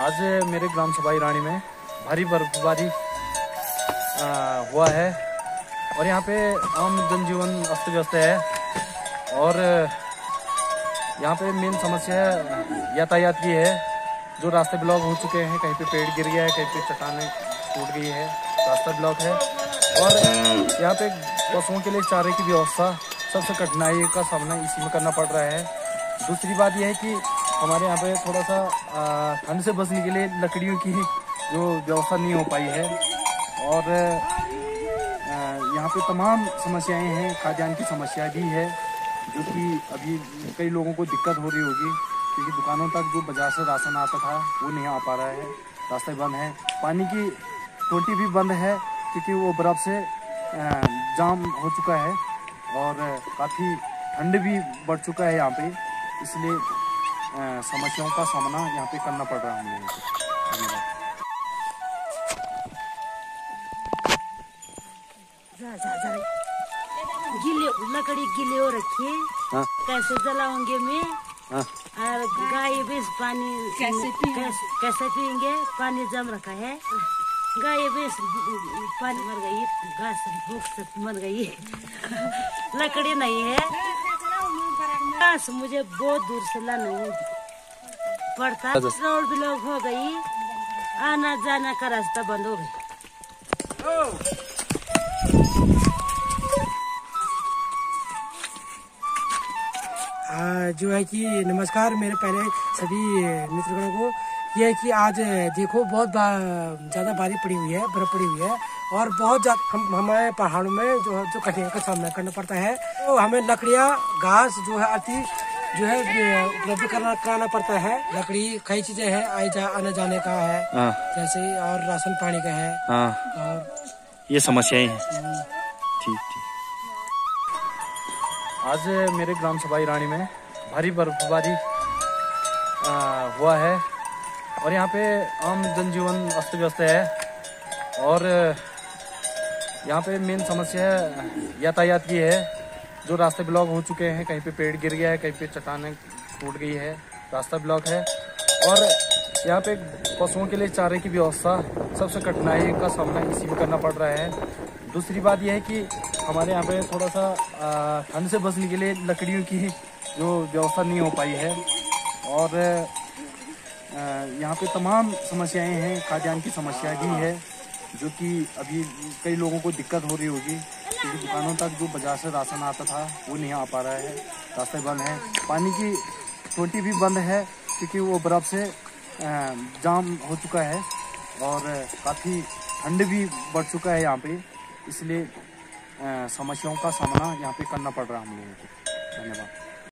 आज मेरे ग्राम सभा ईरानी में भारी बर्फबारी हुआ है और यहाँ पे आम जनजीवन अस्त व्यस्त है और यहाँ पे मेन समस्या यातायात की है। जो रास्ते ब्लॉक हो चुके हैं, कहीं पे पेड़ गिर गया है, कहीं पे चट्टानें टूट गई है, रास्ता ब्लॉक है और यहाँ पे पशुओं के लिए चारे की व्यवस्था सबसे कठिनाई का सामना इसी में करना पड़ रहा है। दूसरी बात यह है कि हमारे यहाँ पे थोड़ा सा ठंड से बचने के लिए लकड़ियों की जो व्यवस्था नहीं हो पाई है और यहाँ पे तमाम समस्याएं हैं। खाद्यान्न की समस्या भी है जो कि अभी कई लोगों को दिक्कत हो रही होगी क्योंकि दुकानों तक जो बाजार से राशन आता था वो नहीं आ पा रहा है, रास्ते बंद हैं। पानी की टोटी भी बंद है क्योंकि वो बर्फ़ से जाम हो चुका है और काफ़ी ठंड भी बढ़ चुका है यहाँ पे, इसलिए समस्याओं का सामना यहाँ पे करना पड़ रहा है हम लोगों को। धन्यवाद। लकड़ी गिले हो रखी है, कैसे जलाओगे मैं? और गाय भैंस पानी कैसे पियेंगे? पानी जम रखा है, गाय भैंस पानी मर गई, घास भूख से मर गई, लकड़ी नहीं है, घास मुझे बहुत दूर से लाना पड़ता। रोड ब्लॉक हो गई, आना जाना का रास्ता बंद हो गई। जो है कि नमस्कार मेरे पहले सभी मित्रगणों को। यह है कि आज देखो बहुत ज़्यादा बारिश पड़ी हुई है, बर्फ पड़ी हुई है और बहुत ज़्यादा हमारे पहाड़ों में जो कठिनाई का सामना करना पड़ता है। तो हमें लकड़ियाँ, घास जो है आती जो है उपलब्ध कराना पड़ता है। लकड़ी कई चीज़ें हैं, आने जाने का है जैसे, और राशन पानी का है और ये समस्याएं हैं। ठीक ठीक। आज मेरे ग्राम सभा ईरानी में भारी बर्फबारी हुआ है और यहाँ पे आम जनजीवन अस्त व्यस्त है और यहाँ पे मेन समस्या यातायात की है। जो रास्ते ब्लॉक हो चुके हैं, कहीं पे पेड़ गिर गया है, कहीं पे चट्टानें टूट गई है, रास्ता ब्लॉक है और यहाँ पे पशुओं के लिए चारे की व्यवस्था सबसे कठिनाई का सामना इसी में करना पड़ रहा है। दूसरी बात यह है कि हमारे यहाँ पे थोड़ा सा ठंड से बचने के लिए लकड़ियों की जो व्यवस्था नहीं हो पाई है और यहाँ पे तमाम समस्याएं हैं। खाद्यान्न की समस्या भी है जो कि अभी कई लोगों को दिक्कत हो रही होगी क्योंकि दुकानों तक जो बाजार से राशन आता था वो नहीं आ पा रहा है, रास्ते बंद हैं। पानी की टोटी भी बंद है क्योंकि वो बर्फ़ से जाम हो चुका है और काफ़ी ठंड भी बढ़ चुका है यहाँ पे, इसलिए समस्याओं का सामना यहाँ पे करना पड़ रहा है हम लोगों को। धन्यवाद।